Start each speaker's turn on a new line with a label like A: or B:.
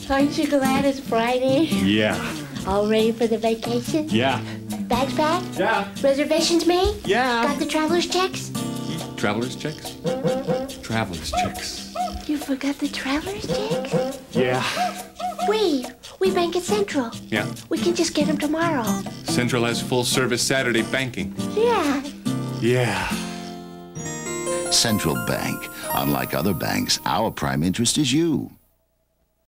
A: Aren't you glad it's Friday?
B: Yeah.
A: All ready for the vacation?
B: Yeah.
A: Bags packed?
B: Yeah.
A: Reservations made?
B: Yeah.
A: Got the traveler's checks?
B: Traveler's checks? Traveler's checks.
A: You forgot the traveler's checks?
B: Yeah.
A: Wait, we bank at Central.
B: Yeah.
A: We can just get them tomorrow.
B: Central has full-service Saturday banking.
A: Yeah.
B: Yeah.
C: Central Bank. Unlike other banks, our prime interest is you.